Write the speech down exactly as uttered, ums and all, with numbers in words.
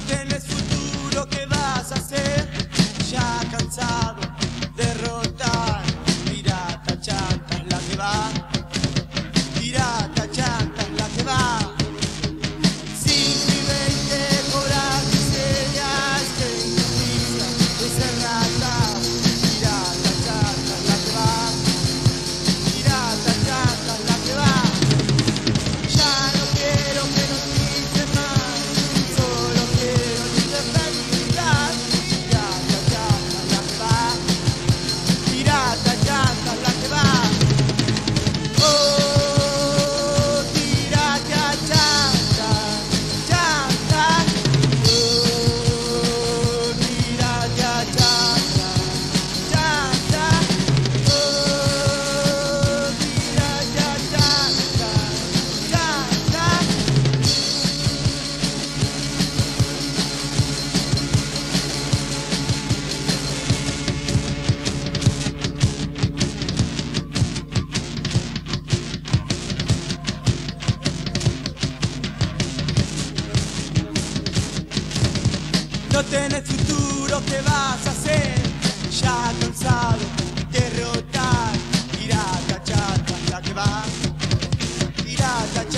tenés futuro, ¿qué vas a hacer? Ya cansado de rotar. Pirata chanta es la que va. Pirata chanta es la que va. cinco y veinte horas de señas de injusticia, de ser rata. Pirata chanta es la que va. Pirata chanta es la que va. Ya no quiero que nos quiten más, solo quiero libertad. Pirata chanta es la que va. Pirata chanta es la que va. Oh, pirata chanta, chanta. Oh, pirata chanta, chanta. Oh, pirata chanta, chanta. No tenés futuro, ¿qué vas a hacer? Ya cansado de rotar. Pirata chata es la que va. Pirata